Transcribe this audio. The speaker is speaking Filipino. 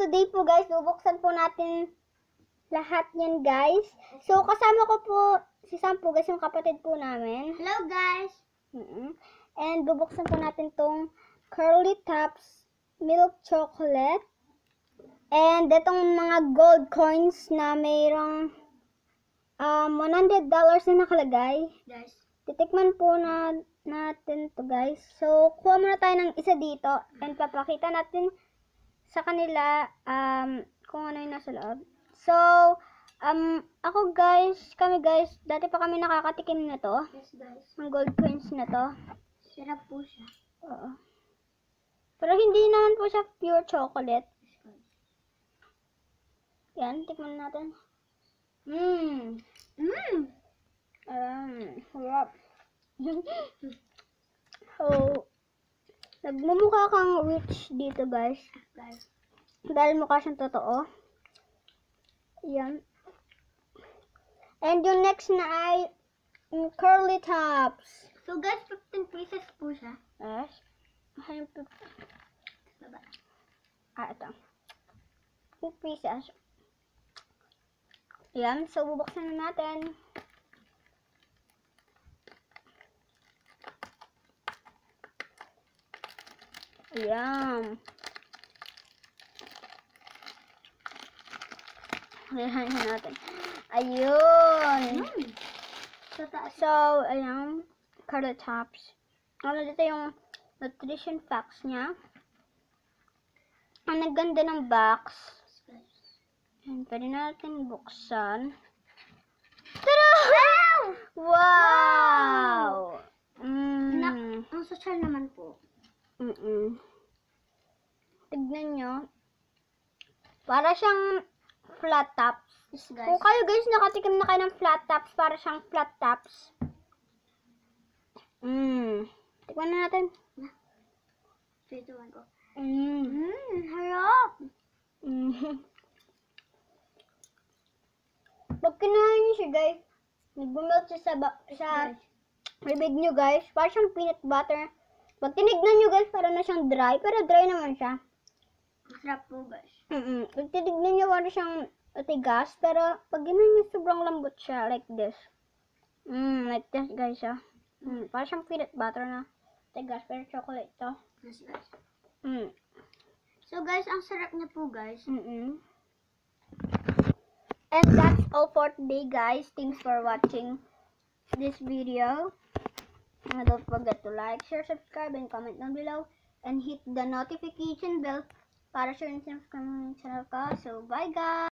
today po guys, bubuksan po natin lahat yan guys. So, kasama ko po si Sam po guys, yung kapatid po namin. Hello guys! And bubuksan po natin tong Curly Tops Milk Chocolate. And itong mga gold coins na mayroong $100 na nakalagay. Guys. Titikman po natin to guys. So, kuha muna tayo ng isa dito. And papakita natin sa kanila kung ano yung nasa loob. So, ako guys, kami guys, dati pa kami nakakatikim na to. Yes guys. Ang gold coins na to. Sarap po siya. Oo. Pero hindi naman po siya pure chocolate. Yan, tikman natin. Sarap. So, nagmumukha kang rich dito guys. Dahil mukha siyang totoo. Yan. And yung next na ay Curly Tops. So guys, 15 pieces po siya. Yes. Ito. 2 pieces. Yan. So, bubuksan na natin. Ayan. Ayan natin. Ayun. So, ayan. Curly Tops. Ano dito yung nutrition facts niya. Ang naganda ng box. And pwede natin buksan. Tada! Wow! Ang social naman po. Tignan nyo. Para siyang flat tops. Yes, guys. Kung kayo guys nakatikim na kayo ng flat tops, para siyang flat tops. Tikman na natin. 3, 2, 1, go. Harap! Pag kinain nyo siya guys, nag-melt siya sa bibig nyo guys. Para siyang peanut butter. Pag tinignan nyo guys, para na siyang dry. Pero dry naman siya. Masarap po guys. Pag tinignan nyo, para siyang tigas. Pero pag ginain nyo, sobrang lambot siya. Like this. Like this guys ah. Para siyang peanut butter na tigas. Pero chocolate to. Yes guys. So guys, ang sarap niya po guys. And that's all for today guys. Thanks for watching this video. And don't forget to like, share, subscribe, and comment down below. And hit the notification bell para sure na subscribe ng channel ko. So bye guys!